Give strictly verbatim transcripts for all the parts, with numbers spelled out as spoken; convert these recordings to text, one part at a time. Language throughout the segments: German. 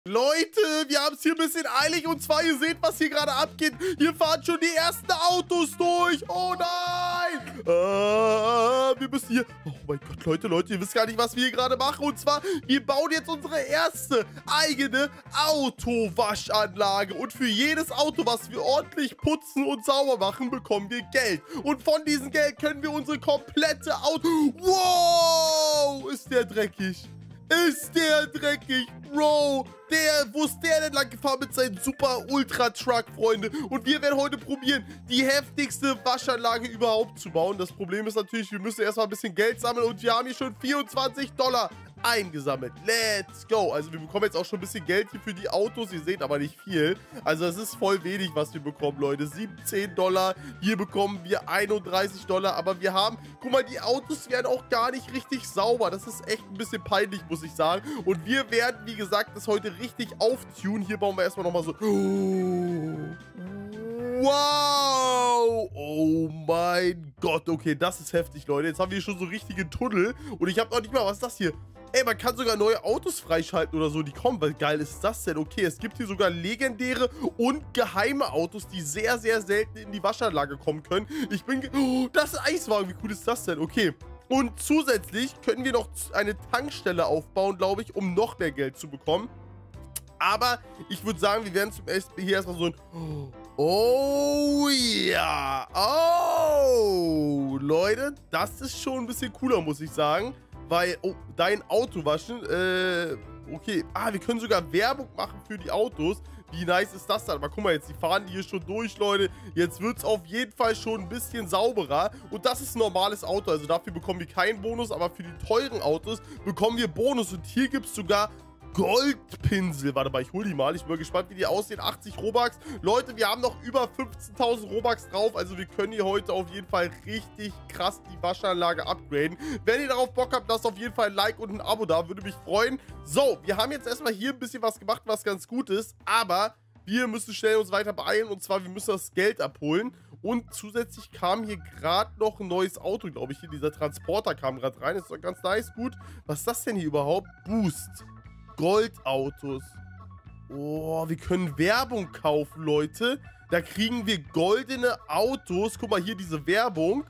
Leute, wir haben es hier ein bisschen eilig und zwar, ihr seht, was hier gerade abgeht. Hier fahren schon die ersten Autos durch. Oh nein! Äh, wir müssen hier... Oh mein Gott, Leute, Leute, ihr wisst gar nicht, was wir hier gerade machen. Und zwar, wir bauen jetzt unsere erste eigene Autowaschanlage. Und für jedes Auto, was wir ordentlich putzen und sauber machen, bekommen wir Geld. Und von diesem Geld können wir unsere komplette Auto... Wow! Ist der dreckig. Ist der dreckig, Bro. Der, wo ist der denn lang gefahren mit seinem super Ultra-Truck, Freunde? Und wir werden heute probieren, die heftigste Waschanlage überhaupt zu bauen. Das Problem ist natürlich, wir müssen erstmal ein bisschen Geld sammeln und wir haben hier schon vierundzwanzig Dollar eingesammelt. Let's go. Also wir bekommen jetzt auch schon ein bisschen Geld hier für die Autos. Ihr seht aber nicht viel. Also es ist voll wenig, was wir bekommen, Leute. siebzehn Dollar. Hier bekommen wir einunddreißig Dollar. Aber wir haben, guck mal, die Autos werden auch gar nicht richtig sauber. Das ist echt ein bisschen peinlich, muss ich sagen. Und wir werden, wie gesagt, das heute richtig auftunen. Hier bauen wir erstmal nochmal so... Wow! Oh mein Gott. Okay, das ist heftig, Leute. Jetzt haben wir hier schon so richtige Tunnel. Und ich habe noch nicht mal... Was ist das hier? Ey, man kann sogar neue Autos freischalten oder so, die kommen. Wie geil ist das denn? Okay, es gibt hier sogar legendäre und geheime Autos, die sehr, sehr selten in die Waschanlage kommen können. Ich bin... Oh, das ist ein Eiswagen. Wie cool ist das denn? Okay. Und zusätzlich können wir noch eine Tankstelle aufbauen, glaube ich, um noch mehr Geld zu bekommen. Aber ich würde sagen, wir werden zum ersten hier erstmal so ein... Oh ja. Oh, Leute, das ist schon ein bisschen cooler, muss ich sagen. Weil, oh, dein Auto waschen, äh, okay. Ah, wir können sogar Werbung machen für die Autos. Wie nice ist das dann? Aber guck mal jetzt, die fahren hier schon durch, Leute. Jetzt wird es auf jeden Fall schon ein bisschen sauberer. Und das ist ein normales Auto, also dafür bekommen wir keinen Bonus. Aber für die teuren Autos bekommen wir Bonus. Und hier gibt es sogar... Goldpinsel. Warte mal, ich hole die mal. Ich bin gespannt, wie die aussehen. achtzig Robux. Leute, wir haben noch über fünfzehntausend Robux drauf. Also wir können hier heute auf jeden Fall richtig krass die Waschanlage upgraden. Wenn ihr darauf Bock habt, lasst auf jeden Fall ein Like und ein Abo da. Würde mich freuen. So, wir haben jetzt erstmal hier ein bisschen was gemacht, was ganz gut ist. Aber wir müssen schnell uns weiter beeilen. Und zwar, wir müssen das Geld abholen. Und zusätzlich kam hier gerade noch ein neues Auto, glaube ich. Hier dieser Transporter kam gerade rein. Das ist doch ganz nice. Gut. Was ist das denn hier überhaupt? Boost. Goldautos. Oh, wir können Werbung kaufen, Leute. Da kriegen wir goldene Autos. Guck mal, hier diese Werbung.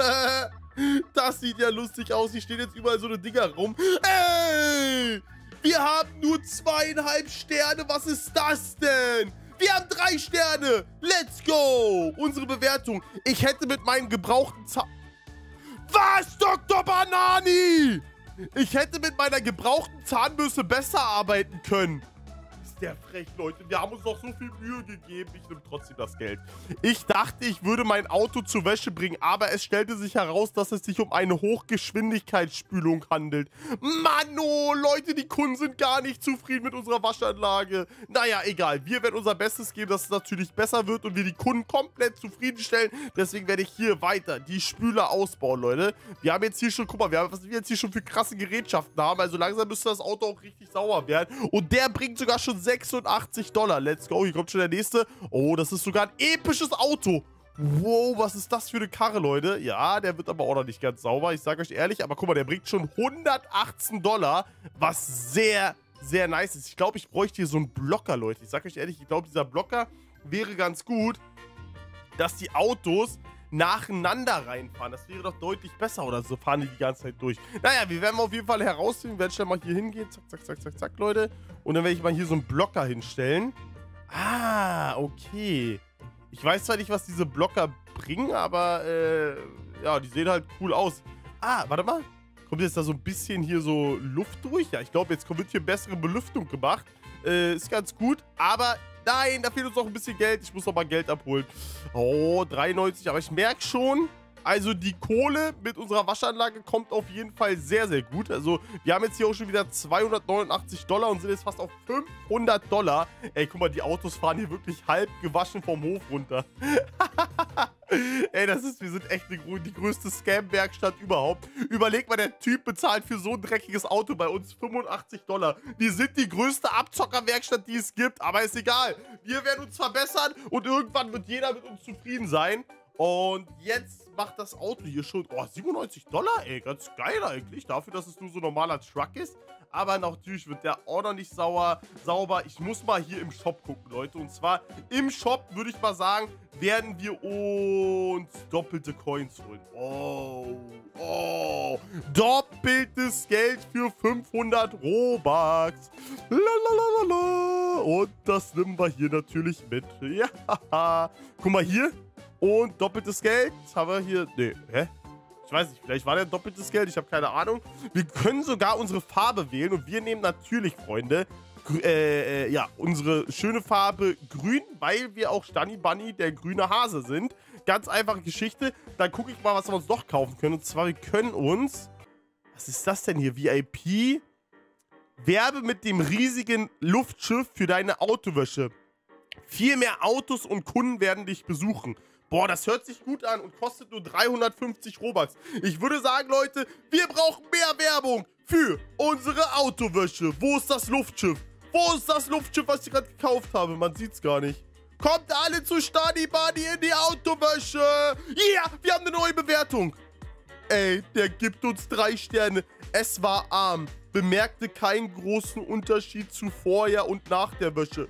Das sieht ja lustig aus. Hier stehen jetzt überall so eine Dinger rum. Ey! Wir haben nur zweieinhalb Sterne. Was ist das denn? Wir haben drei Sterne. Let's go. Unsere Bewertung. Ich hätte mit meinen gebrauchten Zahn... Was, Doktor Banani? Ich hätte mit meiner gebrauchten Zahnbürste besser arbeiten können. Ist der frech, Leute. Wir haben uns doch so viel Mühe gegeben. Ich nehme trotzdem das Geld. Ich dachte, ich würde mein Auto zur Wäsche bringen, aber es stellte sich heraus, dass es sich um eine Hochgeschwindigkeitsspülung handelt. Mann, oh, Leute, die Kunden sind gar nicht zufrieden mit unserer Waschanlage. Naja, egal. Wir werden unser Bestes geben, dass es natürlich besser wird und wir die Kunden komplett zufriedenstellen. Deswegen werde ich hier weiter die Spüler ausbauen, Leute. Wir haben jetzt hier schon, guck mal, wir haben, was wir jetzt hier schon für krasse Gerätschaften haben. Also langsam müsste das Auto auch richtig sauber werden. Und der bringt sogar schon sechsundachtzig Dollar. Let's go. Hier kommt schon der nächste. Oh, das ist sogar ein episches Auto. Wow, was ist das für eine Karre, Leute? Ja, der wird aber auch noch nicht ganz sauber. Ich sage euch ehrlich, aber guck mal, der bringt schon hundertachtzehn Dollar, was sehr, sehr nice ist. Ich glaube, ich bräuchte hier so einen Blocker, Leute. Ich sage euch ehrlich, ich glaube, dieser Blocker wäre ganz gut, dass die Autos nacheinander reinfahren. Das wäre doch deutlich besser, oder so fahren die die ganze Zeit durch. Naja, wir werden auf jeden Fall herausfinden. Wir werden schnell mal hier hingehen. Zack, zack, zack, zack, zack, Leute. Und dann werde ich mal hier so einen Blocker hinstellen. Ah, okay. Ich weiß zwar nicht, was diese Blocker bringen, aber äh, ja, die sehen halt cool aus. Ah, warte mal. Kommt jetzt da so ein bisschen hier so Luft durch? Ja, ich glaube, jetzt wird hier bessere Belüftung gemacht. Äh, ist ganz gut, aber nein, da fehlt uns noch ein bisschen Geld. Ich muss noch mal Geld abholen. Oh, dreiundneunzig, aber ich merke schon, also die Kohle mit unserer Waschanlage kommt auf jeden Fall sehr, sehr gut. Also wir haben jetzt hier auch schon wieder zweihundertneunundachtzig Dollar und sind jetzt fast auf fünfhundert Dollar. Ey, guck mal, die Autos fahren hier wirklich halb gewaschen vom Hof runter. Ey, das ist, wir sind echt die, die größte Scam-Werkstatt überhaupt. Überleg mal, der Typ bezahlt für so ein dreckiges Auto bei uns fünfundachtzig Dollar. Wir sind die größte Abzockerwerkstatt, die es gibt, aber ist egal. Wir werden uns verbessern und irgendwann wird jeder mit uns zufrieden sein. Und jetzt macht das Auto hier schon, oh, siebenundneunzig Dollar, ey, ganz geil eigentlich, dafür, dass es nur so ein normaler Truck ist. Aber natürlich wird der auch noch nicht sauer, sauber. Ich muss mal hier im Shop gucken, Leute. Und zwar im Shop, würde ich mal sagen, werden wir uns doppelte Coins holen. Oh, oh. Doppeltes Geld für fünfhundert Robux. Lalalala. Und das nehmen wir hier natürlich mit. Ja, guck mal hier. Und doppeltes Geld. Das haben wir hier. Nee, hä? Ich weiß nicht, vielleicht war der doppeltes Geld, ich habe keine Ahnung. Wir können sogar unsere Farbe wählen und wir nehmen natürlich, Freunde, äh, äh, ja, unsere schöne Farbe grün, weil wir auch Stani Bunny, der grüne Hase sind. Ganz einfache Geschichte. Dann gucke ich mal, was wir uns noch kaufen können. Und zwar, wir können uns, was ist das denn hier, V I P? Werbe mit dem riesigen Luftschiff für deine Autowäsche. Viel mehr Autos und Kunden werden dich besuchen. Boah, das hört sich gut an und kostet nur dreihundertfünfzig Robux. Ich würde sagen, Leute, wir brauchen mehr Werbung für unsere Autowäsche. Wo ist das Luftschiff? Wo ist das Luftschiff, was ich gerade gekauft habe? Man sieht's gar nicht. Kommt alle zu Stani Bunny in die Autowäsche. Ja, yeah, wir haben eine neue Bewertung. Ey, der gibt uns drei Sterne. Es war arm. Bemerkte keinen großen Unterschied zu vorher und nach der Wäsche.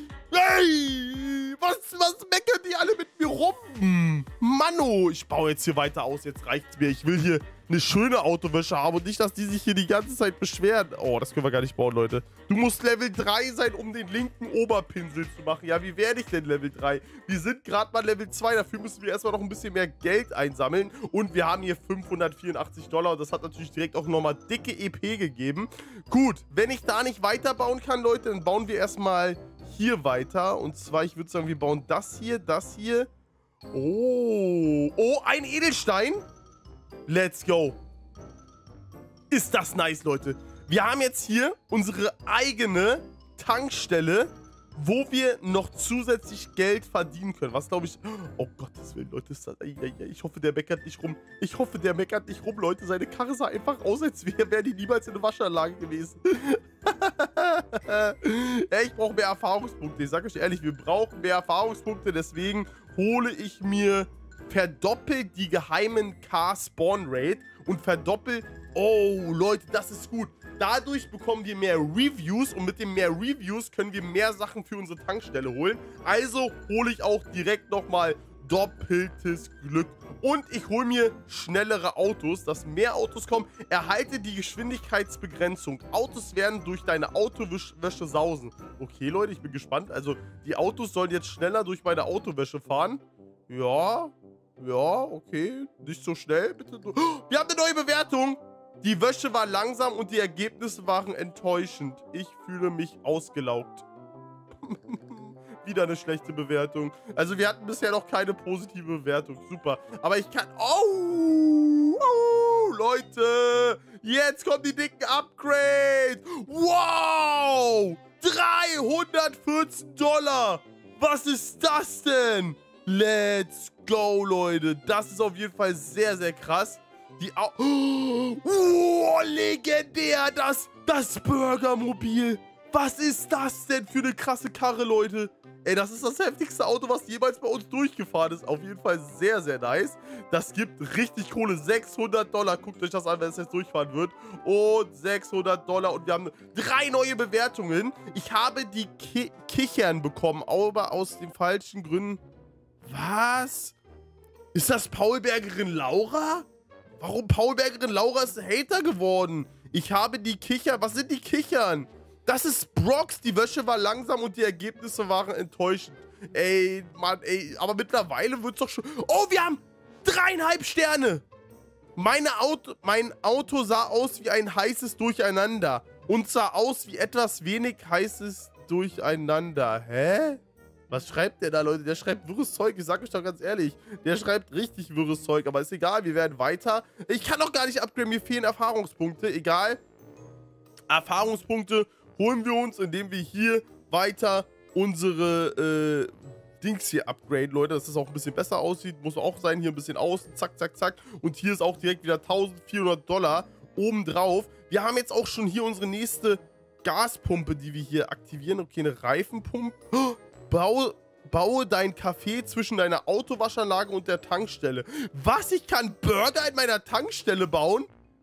Hey, was, was meckern die alle mit mir rum? Hm, Manno, ich baue jetzt hier weiter aus, jetzt reicht's mir. Ich will hier eine schöne Autowäsche haben und nicht, dass die sich hier die ganze Zeit beschweren. Oh, das können wir gar nicht bauen, Leute. Du musst Level drei sein, um den linken Oberpinsel zu machen. Ja, wie werde ich denn Level drei? Wir sind gerade mal Level zwei, dafür müssen wir erstmal noch ein bisschen mehr Geld einsammeln. Und wir haben hier fünfhundertvierundachtzig Dollar und das hat natürlich direkt auch nochmal dicke E P gegeben. Gut, wenn ich da nicht weiterbauen kann, Leute, dann bauen wir erstmal hier weiter. Und zwar, ich würde sagen, wir bauen das hier, das hier. Oh, oh, ein Edelstein. Let's go. Ist das nice, Leute. Wir haben jetzt hier unsere eigene Tankstelle, wo wir noch zusätzlich Geld verdienen können. Was glaube ich... Oh Gottes Willen, Leute. Ist das, ich hoffe, der meckert nicht rum. Ich hoffe, der meckert nicht rum, Leute. Seine Karre sah einfach aus, als wäre wär die niemals in der Waschanlage gewesen. Ja, ich brauche mehr Erfahrungspunkte. Ich sage euch ehrlich, wir brauchen mehr Erfahrungspunkte. Deswegen hole ich mir verdoppelt die geheimen Car-Spawn-Rate und verdoppelt... Oh, Leute, das ist gut. Dadurch bekommen wir mehr Reviews und mit den mehr Reviews können wir mehr Sachen für unsere Tankstelle holen. Also hole ich auch direkt nochmal doppeltes Glück. Und ich hole mir schnellere Autos, dass mehr Autos kommen. Erhalte die Geschwindigkeitsbegrenzung. Autos werden durch deine Autowäsche sausen. Okay, Leute, ich bin gespannt. Also die Autos sollen jetzt schneller durch meine Autowäsche fahren. Ja, ja, okay. Nicht so schnell, bitte. Wir haben eine neue Bewertung. Die Wäsche war langsam und die Ergebnisse waren enttäuschend. Ich fühle mich ausgelaugt. Wieder eine schlechte Bewertung. Also wir hatten bisher noch keine positive Bewertung. Super. Aber ich kann... Oh! Oh! Leute! Jetzt kommen die dicken Upgrades! Wow! dreihundertvierzehn Dollar! Was ist das denn? Let's go, Leute. Das ist auf jeden Fall sehr, sehr krass. Die Au oh, legendär, das, das Burgermobil. Was ist das denn für eine krasse Karre, Leute? Ey, das ist das heftigste Auto, was jemals bei uns durchgefahren ist. Auf jeden Fall sehr, sehr nice. Das gibt richtig Kohle, sechshundert Dollar. Guckt euch das an, wenn es jetzt durchfahren wird. Und sechshundert Dollar. Und wir haben drei neue Bewertungen. Ich habe die Ki Kichern bekommen, aber aus den falschen Gründen. Was? Ist das Paulbergerin Laura? Warum Paulbergerin Laura ist ein Hater geworden? Ich habe die Kicher... Was sind die Kichern? Das ist Brox. Die Wäsche war langsam und die Ergebnisse waren enttäuschend. Ey, Mann, ey. Aber mittlerweile wird es doch schon... Oh, wir haben dreieinhalb Sterne. Meine Auto, mein Auto sah aus wie ein heißes Durcheinander. Und sah aus wie etwas wenig heißes Durcheinander. Hä? Was schreibt der da, Leute? Der schreibt wirres Zeug. Ich sag euch doch ganz ehrlich. Der schreibt richtig wirres Zeug. Aber ist egal, wir werden weiter. Ich kann doch gar nicht upgraden. Mir fehlen Erfahrungspunkte. Egal. Erfahrungspunkte holen wir uns, indem wir hier weiter unsere äh, Dings hier upgraden, Leute. Dass das auch ein bisschen besser aussieht. Muss auch sein. Hier ein bisschen außen. Zack, zack, zack. Und hier ist auch direkt wieder eintausendvierhundert Dollar obendrauf. Wir haben jetzt auch schon hier unsere nächste Gaspumpe, die wir hier aktivieren. Okay, eine Reifenpumpe. Oh! Baue, baue dein Café zwischen deiner Autowaschanlage und der Tankstelle. Was? Ich kann Burger in meiner Tankstelle bauen?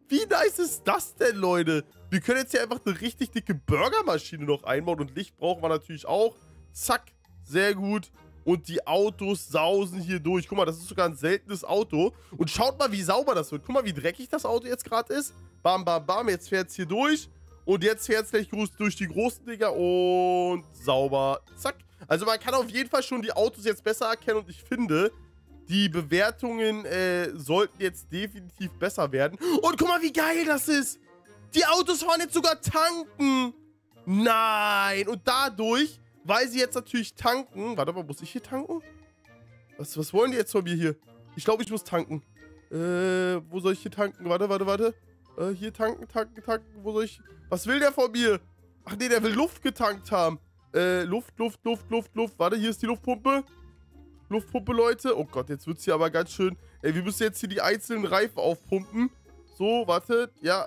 Wie nice ist das denn, Leute? Wir können jetzt hier einfach eine richtig dicke Burgermaschine noch einbauen. Und Licht brauchen wir natürlich auch. Zack, sehr gut. Und die Autos sausen hier durch. Guck mal, das ist sogar ein seltenes Auto. Und schaut mal, wie sauber das wird. Guck mal, wie dreckig das Auto jetzt gerade ist. Bam, bam, bam. Jetzt fährt es hier durch. Und jetzt fährt es gleich durch die großen Dinger. Und sauber. Zack. Also man kann auf jeden Fall schon die Autos jetzt besser erkennen. Und ich finde, die Bewertungen äh, sollten jetzt definitiv besser werden. Und guck mal, wie geil das ist. Die Autos fahren jetzt sogar tanken. Nein. Und dadurch, weil sie jetzt natürlich tanken. Warte mal, muss ich hier tanken? Was, was wollen die jetzt von mir hier? Ich glaube, ich muss tanken. Äh, wo soll ich hier tanken? Warte, warte, warte. Äh, hier tanken, tanken, tanken. Wo soll ich... Was will der von mir? Ach nee, der will Luft getankt haben. Äh, Luft, Luft, Luft, Luft, Luft. Warte, hier ist die Luftpumpe. Luftpumpe, Leute. Oh Gott, jetzt wird es hier aber ganz schön... Ey, wir müssen jetzt hier die einzelnen Reifen aufpumpen. So, warte. Ja.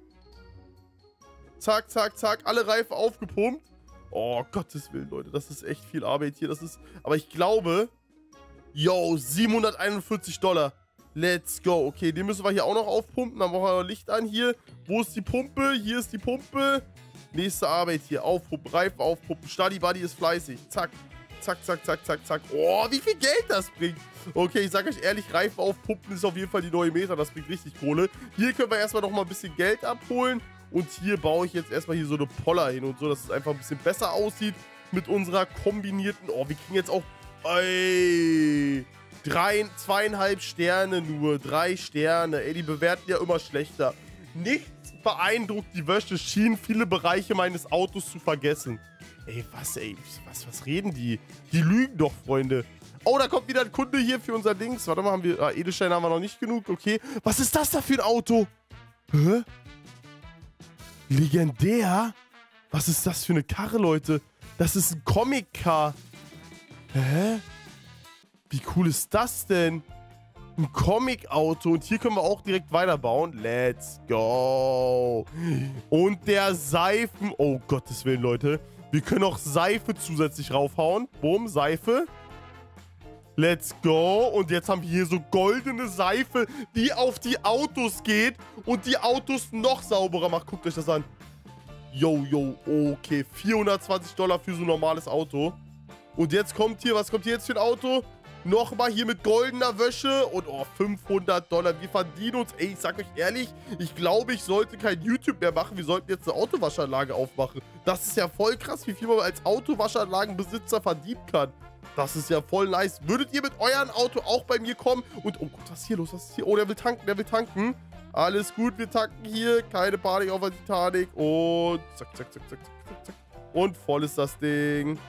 Zack, zack, zack. Alle Reifen aufgepumpt. Oh, Gottes Willen, Leute. Das ist echt viel Arbeit hier. Das ist... Aber ich glaube... Yo, siebenhunderteinundvierzig Dollar. Let's go. Okay, den müssen wir hier auch noch aufpumpen. Dann machen wir noch Licht an hier. Wo ist die Pumpe? Hier ist die Pumpe. Nächste Arbeit hier. Aufpumpen, Reifen aufpumpen. Study Buddy ist fleißig. Zack. Zack, zack, zack, zack, zack. Oh, wie viel Geld das bringt. Okay, ich sag euch ehrlich, Reifen aufpumpen ist auf jeden Fall die neue Meta. Das bringt richtig Kohle. Hier können wir erstmal noch mal ein bisschen Geld abholen. Und hier baue ich jetzt erstmal hier so eine Poller hin und so, dass es einfach ein bisschen besser aussieht mit unserer kombinierten... Oh, wir kriegen jetzt auch... Ey, drei, zweieinhalb Sterne nur, drei Sterne. Ey, die bewerten ja immer schlechter. Nichts beeindruckt die Wäsche, schien viele Bereiche meines Autos zu vergessen. Ey, was, ey, was, was reden die? Die lügen doch, Freunde. Oh, da kommt wieder ein Kunde hier für unser Dings. Warte mal, haben wir... Ah, Edelsteine haben wir noch nicht genug, okay. Was ist das da für ein Auto? Hä? Legendär? Was ist das für eine Karre, Leute? Das ist ein Comic-Car. Hä? Wie cool ist das denn? Ein Comic-Auto. Und hier können wir auch direkt weiterbauen. Let's go. Und der Seifen... Oh, Gottes Willen, Leute. Wir können auch Seife zusätzlich raufhauen. Boom, Seife. Let's go. Und jetzt haben wir hier so goldene Seife, die auf die Autos geht und die Autos noch sauberer macht. Guckt euch das an. Yo, yo, okay. vierhundertzwanzig Dollar für so ein normales Auto. Und jetzt kommt hier, was kommt hier jetzt für ein Auto? Nochmal hier mit goldener Wäsche und oh, fünfhundert Dollar. Wir verdienen uns, ey, ich sag euch ehrlich, ich glaube, ich sollte kein YouTube mehr machen. Wir sollten jetzt eine Autowaschanlage aufmachen. Das ist ja voll krass, wie viel man als Autowaschanlagenbesitzer verdienen kann. Das ist ja voll nice. Würdet ihr mit eurem Auto auch bei mir kommen? Und, oh Gott, was ist hier los? Was ist hier? Oh, der will tanken, der will tanken. Alles gut, wir tanken hier. Keine Panik auf der Titanic. Und zack, zack, zack, zack, zack, zack. Und voll ist das Ding.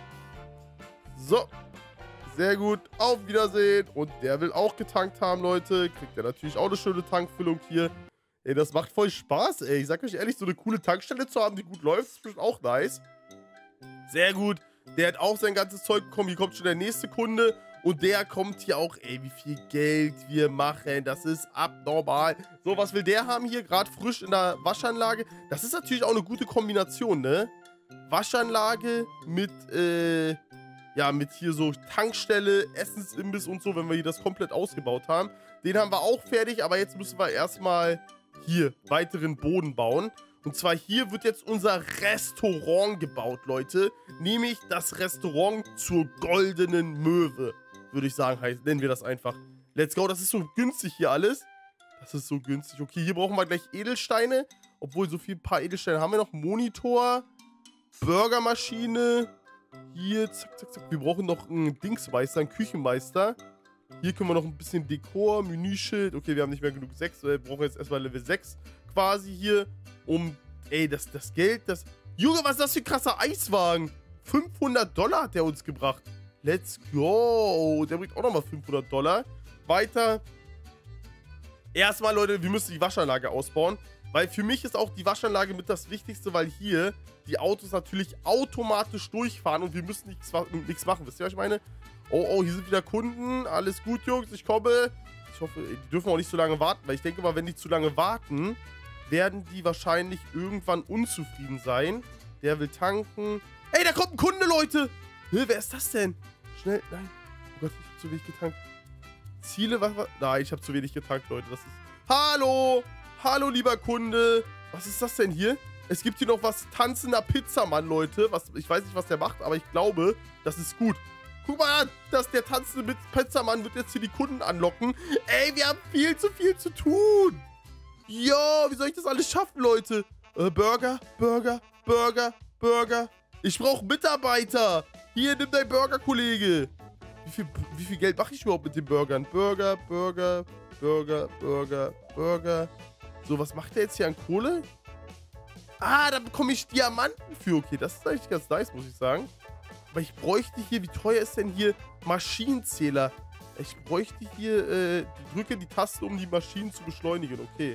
So. Sehr gut. Auf Wiedersehen. Und der will auch getankt haben, Leute. Kriegt er natürlich auch eine schöne Tankfüllung hier. Ey, das macht voll Spaß, ey. Ich sag euch ehrlich, so eine coole Tankstelle zu haben, die gut läuft, ist bestimmt auch nice. Sehr gut. Der hat auch sein ganzes Zeug bekommen. Hier kommt schon der nächste Kunde. Und der kommt hier auch. Ey, wie viel Geld wir machen. Das ist abnormal. So, was will der haben hier? Gerade frisch in der Waschanlage. Das ist natürlich auch eine gute Kombination, ne? Waschanlage mit, äh... ja, mit hier so Tankstelle, Essensimbiss und so, wenn wir hier das komplett ausgebaut haben. Den haben wir auch fertig, aber jetzt müssen wir erstmal hier weiteren Boden bauen. Und zwar hier wird jetzt unser Restaurant gebaut, Leute. Nämlich das Restaurant zur Goldenen Möwe, würde ich sagen, heißt, nennen wir das einfach. Let's go, das ist so günstig hier alles. Das ist so günstig. Okay, hier brauchen wir gleich Edelsteine. Obwohl, so viel paar Edelsteine haben wir noch. Monitor, Burgermaschine. Hier, zack, zack, zack. Wir brauchen noch einen Dingsmeister, einen Küchenmeister. Hier können wir noch ein bisschen Dekor, Menüschild. Okay, wir haben nicht mehr genug sechs. Wir brauchen jetzt erstmal Level sechs quasi hier. Um, ey, das, das Geld, das... Junge, was ist das für ein krasser Eiswagen? fünfhundert Dollar hat der uns gebracht. Let's go. Der bringt auch nochmal fünfhundert Dollar. Weiter. Erstmal, Leute, wir müssen die Waschanlage ausbauen. Weil für mich ist auch die Waschanlage mit das Wichtigste, weil hier die Autos natürlich automatisch durchfahren und wir müssen nichts, nichts machen. Wisst ihr, was ich meine? Oh, oh, hier sind wieder Kunden. Alles gut, Jungs, ich komme. Ich hoffe, die dürfen auch nicht so lange warten, weil ich denke mal, wenn die zu lange warten, werden die wahrscheinlich irgendwann unzufrieden sein. Der will tanken. Ey, da kommt ein Kunde, Leute! Hä, wer ist das denn? Schnell, nein. Oh Gott, ich habe zu wenig getankt. Ziele, was war... Nein, ich habe zu wenig getankt, Leute. Das ist... Hallo! Hallo, lieber Kunde. Was ist das denn hier? Es gibt hier noch was. Tanzender Pizzamann, Leute. Was, ich weiß nicht, was der macht, aber ich glaube, das ist gut. Guck mal an, dass der tanzende Pizzamann wird jetzt hier die Kunden anlocken. Ey, wir haben viel zu viel zu tun. Ja, wie soll ich das alles schaffen, Leute? Äh, Burger, Burger, Burger, Burger. Ich brauche Mitarbeiter. Hier, nimm dein Burger, Kollege. Wie viel, wie viel Geld mache ich überhaupt mit den Burgern? Burger, Burger, Burger, Burger, Burger. So, was macht der jetzt hier an Kohle? Ah, da bekomme ich Diamanten für. Okay, das ist eigentlich ganz nice, muss ich sagen. Aber ich bräuchte hier, wie teuer ist denn hier Maschinenzähler? Ich bräuchte hier, äh, drücke die Taste, um die Maschinen zu beschleunigen. Okay.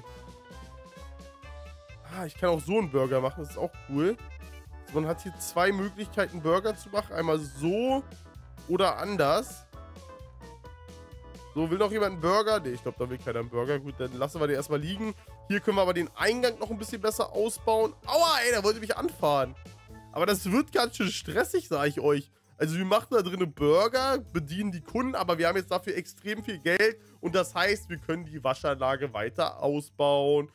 Ah, ich kann auch so einen Burger machen, das ist auch cool. Also man hat hier zwei Möglichkeiten, Burger zu machen. Einmal so oder anders. So, will noch jemand einen Burger? Ne, ich glaube, da will keiner einen Burger. Gut, dann lassen wir den erstmal liegen. Hier können wir aber den Eingang noch ein bisschen besser ausbauen. Aua, ey, der wollte mich anfahren. Aber das wird ganz schön stressig, sage ich euch. Also wir machen da drin Burger, bedienen die Kunden, aber wir haben jetzt dafür extrem viel Geld. Und das heißt, wir können die Waschanlage weiter ausbauen.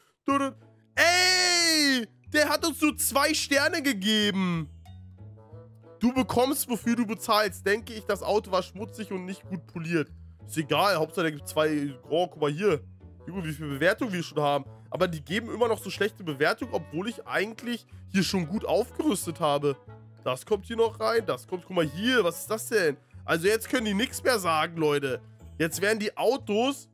Ey, der hat uns nur zwei Sterne gegeben. Du bekommst, wofür du bezahlst. Denke ich, das Auto war schmutzig und nicht gut poliert. Ist egal, Hauptsache der gibt zwei... Oh, guck mal hier. Junge, wie viele Bewertungen wir schon haben. Aber die geben immer noch so schlechte Bewertungen, obwohl ich eigentlich hier schon gut aufgerüstet habe. Das kommt hier noch rein, das kommt... Guck mal hier, was ist das denn? Also jetzt können die nichts mehr sagen, Leute. Jetzt werden die Autos...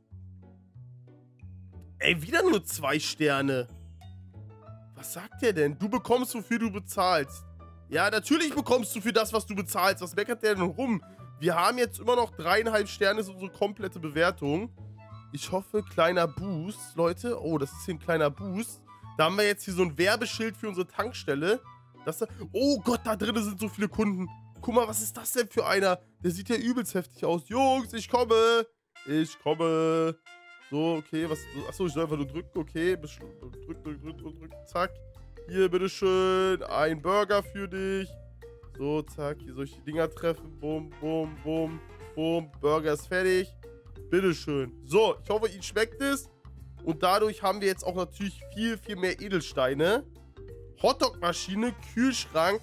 Ey, wieder nur zwei Sterne. Was sagt der denn? Du bekommst, wofür du bezahlst. Ja, natürlich bekommst du für das, was du bezahlst. Was meckert der denn rum? Wir haben jetzt immer noch dreieinhalb Sterne, ist unsere komplette Bewertung. Ich hoffe, kleiner Boost, Leute. Oh, das ist hier ein kleiner Boost. Da haben wir jetzt hier so ein Werbeschild für unsere Tankstelle. Das da, oh Gott, da drin sind so viele Kunden. Guck mal, was ist das denn für einer? Der sieht ja übelst heftig aus. Jungs, ich komme. Ich komme. So, okay, was... Achso, ich soll einfach nur drücken, okay. Drück, drück, drück, drück, drück, zack. Hier, bitteschön. Ein Burger für dich. So, zack. Hier soll ich die Dinger treffen. Bum, bum, bum, bum. Burger ist fertig. Bitteschön. So, ich hoffe, Ihnen schmeckt es. Und dadurch haben wir jetzt auch natürlich viel, viel mehr Edelsteine. Hotdog-Maschine, Kühlschrank.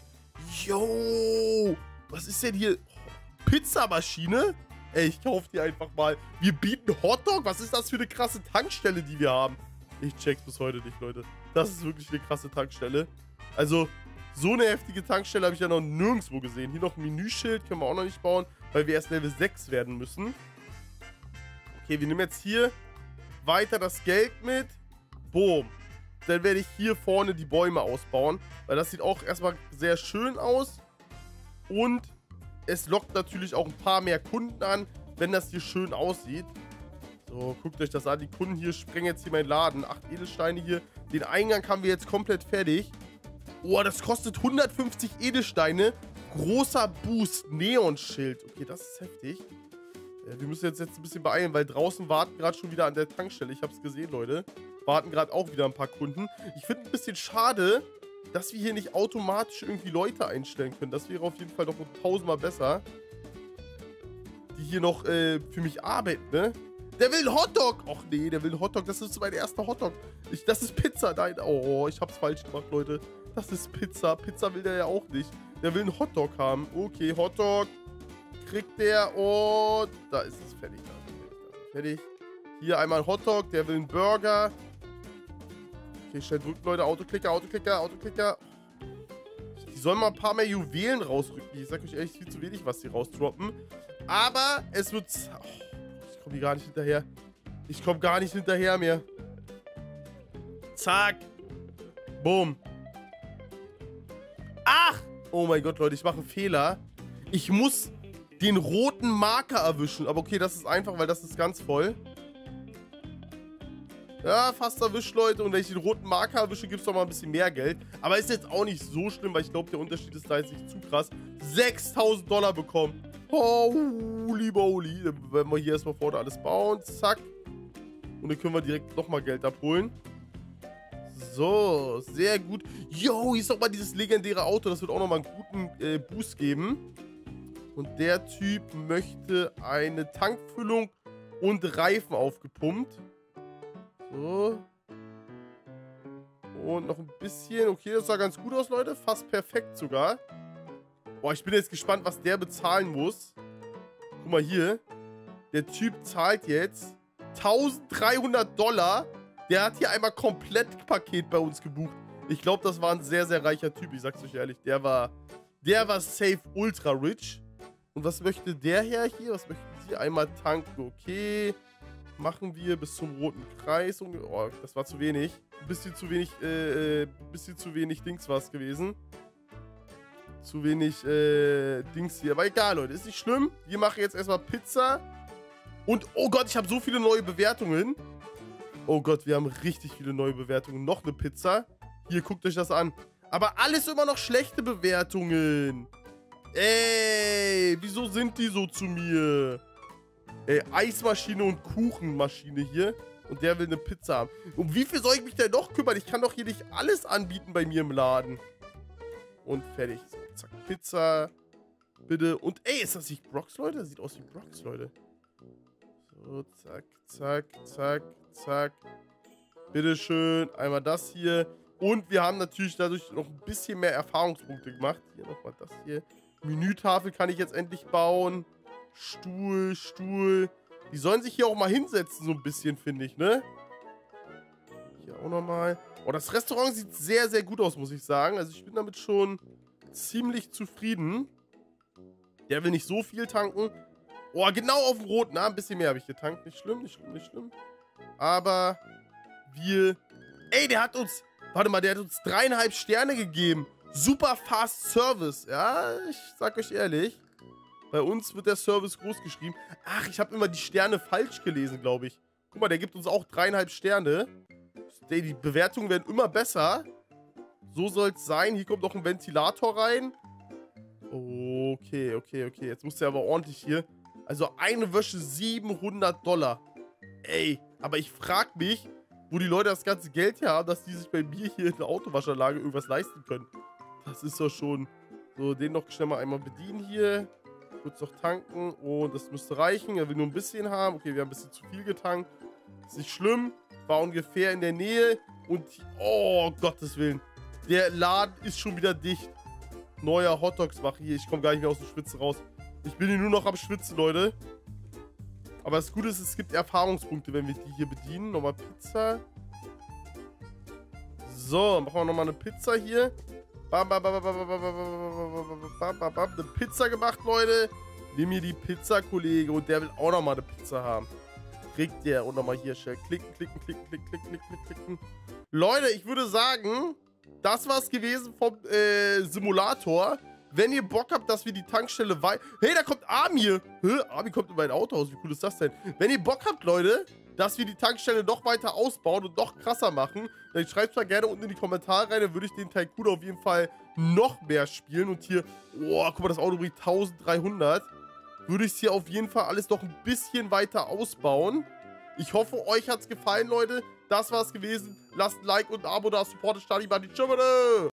Yo! Was ist denn hier? Pizzamaschine? Ey, ich kaufe die einfach mal. Wir bieten Hotdog? Was ist das für eine krasse Tankstelle, die wir haben? Ich check's bis heute nicht, Leute. Das ist wirklich eine krasse Tankstelle. Also, so eine heftige Tankstelle habe ich ja noch nirgendwo gesehen. Hier noch ein Menüschild, können wir auch noch nicht bauen, weil wir erst Level sechs werden müssen. Okay, wir nehmen jetzt hier weiter das Geld mit. Boom. Dann werde ich hier vorne die Bäume ausbauen, weil das sieht auch erstmal sehr schön aus. Und es lockt natürlich auch ein paar mehr Kunden an, wenn das hier schön aussieht. So, guckt euch das an. Die Kunden hier sprengen jetzt hier meinen Laden. Acht Edelsteine hier. Den Eingang haben wir jetzt komplett fertig. Oh, das kostet hundertfünfzig Edelsteine. Großer Boost. Neonschild. Okay, das ist heftig. Ja, wir müssen jetzt, jetzt ein bisschen beeilen, weil draußen warten gerade schon wieder an der Tankstelle. Ich habe es gesehen, Leute. Warten gerade auch wieder ein paar Kunden. Ich finde ein bisschen schade, dass wir hier nicht automatisch irgendwie Leute einstellen können. Das wäre auf jeden Fall noch tausendmal besser. Die hier noch äh, für mich arbeiten, ne? Der will einen Hotdog. Och nee, der will einen Hotdog. Das ist mein erster Hotdog. Ich, das ist Pizza. Nein, oh, ich hab's falsch gemacht, Leute. Das ist Pizza. Pizza will der ja auch nicht. Der will einen Hotdog haben. Okay, Hotdog. Kriegt der. Und da ist es fertig. Da ist es fertig. Hier einmal ein Hotdog. Der will einen Burger. Okay, schnell drücken, Leute. Autoklicker, Autoklicker, Autoklicker. Die sollen mal ein paar mehr Juwelen rausrücken. Ich sag euch ehrlich, viel zu wenig, was die rausdroppen. Aber es wird... Oh, ich komme hier gar nicht hinterher. Ich komme gar nicht hinterher mehr. Zack. Boom. Ach! Oh mein Gott, Leute, ich mache einen Fehler. Ich muss den roten Marker erwischen. Aber okay, das ist einfach, weil das ist ganz voll. Ja, fast erwischt, Leute. Und wenn ich den roten Marker erwische, gibt es doch mal ein bisschen mehr Geld. Aber ist jetzt auch nicht so schlimm, weil ich glaube, der Unterschied ist da jetzt nicht zu krass. sechstausend Dollar bekommen. Holy moly. Dann werden wir hier erstmal vorne alles bauen. Zack. Und dann können wir direkt nochmal Geld abholen. So, sehr gut. Yo, hier ist nochmal dieses legendäre Auto. Das wird auch nochmal einen guten äh, Boost geben. Und der Typ möchte eine Tankfüllung und Reifen aufgepumpt. So. Und noch ein bisschen. Okay, das sah ganz gut aus, Leute. Fast perfekt sogar. Boah, ich bin jetzt gespannt, was der bezahlen muss. Guck mal hier. Der Typ zahlt jetzt eintausenddreihundert Dollar. Der hat hier einmal Komplettpaket bei uns gebucht. Ich glaube, das war ein sehr, sehr reicher Typ. Ich sag's euch ehrlich. Der war, der war safe ultra rich. Und was möchte der Herr hier? Was möchten Sie? Einmal tanken. Okay. Machen wir bis zum roten Kreis. Oh, das war zu wenig. Ein bisschen zu wenig, äh, ein bisschen zu wenig Dings war es gewesen. Zu wenig, äh, Dings hier. Aber egal, Leute. Ist nicht schlimm. Wir machen jetzt erstmal Pizza. Und, oh Gott, ich habe so viele neue Bewertungen. Oh Gott, wir haben richtig viele neue Bewertungen. Noch eine Pizza. Hier, guckt euch das an. Aber alles immer noch schlechte Bewertungen. Ey, wieso sind die so zu mir? Ey, Eismaschine und Kuchenmaschine hier. Und der will eine Pizza haben. Um wie viel soll ich mich denn noch kümmern? Ich kann doch hier nicht alles anbieten bei mir im Laden. Und fertig. So, zack, Pizza. Bitte. Und ey, ist das nicht Brox, Leute? Das sieht aus wie Brox, Leute. So, zack, zack, zack, zack. Bitteschön. Einmal das hier. Und wir haben natürlich dadurch noch ein bisschen mehr Erfahrungspunkte gemacht. Hier nochmal das hier. Menütafel kann ich jetzt endlich bauen. Stuhl, Stuhl. Die sollen sich hier auch mal hinsetzen, so ein bisschen, finde ich, ne? Hier auch nochmal. Oh, das Restaurant sieht sehr, sehr gut aus, muss ich sagen. Also ich bin damit schon ziemlich zufrieden. Der will nicht so viel tanken. Oh, genau auf dem roten. Ah, ein bisschen mehr habe ich getankt. Nicht schlimm, nicht schlimm, nicht schlimm. Aber wir... Ey, der hat uns... Warte mal, der hat uns dreieinhalb Sterne gegeben. Super Fast Service. Ja, ich sag euch ehrlich. Bei uns wird der Service groß geschrieben. Ach, ich habe immer die Sterne falsch gelesen, glaube ich. Guck mal, der gibt uns auch dreieinhalb Sterne. Die Bewertungen werden immer besser. So soll es sein. Hier kommt noch ein Ventilator rein. Okay, okay, okay. Jetzt muss der aber ordentlich hier. Also eine Wäsche siebenhundert Dollar. Ey, aber ich frag mich, wo die Leute das ganze Geld her haben, dass die sich bei mir hier in der Autowaschanlage irgendwas leisten können. Das ist doch schon... So, den noch schnell mal einmal bedienen hier. Kurz noch tanken. Und das müsste reichen. Er will nur ein bisschen haben. Okay, wir haben ein bisschen zu viel getankt. Ist nicht schlimm. War ungefähr in der Nähe. Und, oh, Gottes Willen. Der Laden ist schon wieder dicht. Neuer Hotdogs mache hier. Ich komme gar nicht mehr aus dem Schwitzen raus. Ich bin hier nur noch am Schwitzen, Leute. Aber das Gute ist, es gibt Erfahrungspunkte, wenn wir die hier bedienen. Nochmal Pizza. So, machen wir nochmal eine Pizza hier. Bam, bam, bam, bam, bam, bam, bam, bam, bam. Eine Pizza gemacht, Leute. Nimm hier die Pizza, Kollege. Und der will auch nochmal eine Pizza haben. Kriegt der. Und nochmal hier schnell klicken, klicken, klicken, klicken, klicken, klicken, klicken. Leute, ich würde sagen, das war's gewesen vom äh, Simulator. Wenn ihr Bock habt, dass wir die Tankstelle weiter... Hey, da kommt Amir. Hä? Amir kommt in mein Autohaus. Wie cool ist das denn? Wenn ihr Bock habt, Leute, dass wir die Tankstelle noch weiter ausbauen und noch krasser machen, dann schreibt es mal gerne unten in die Kommentare rein. Dann würde ich den Tycoon auf jeden Fall noch mehr spielen. Und hier... Oh, guck mal, das Auto bringt eintausenddreihundert. Würde ich es hier auf jeden Fall alles noch ein bisschen weiter ausbauen. Ich hoffe, euch hat es gefallen, Leute. Das war's gewesen. Lasst ein Like und ein Abo da. Supportet Stani Buddy. Tschüss.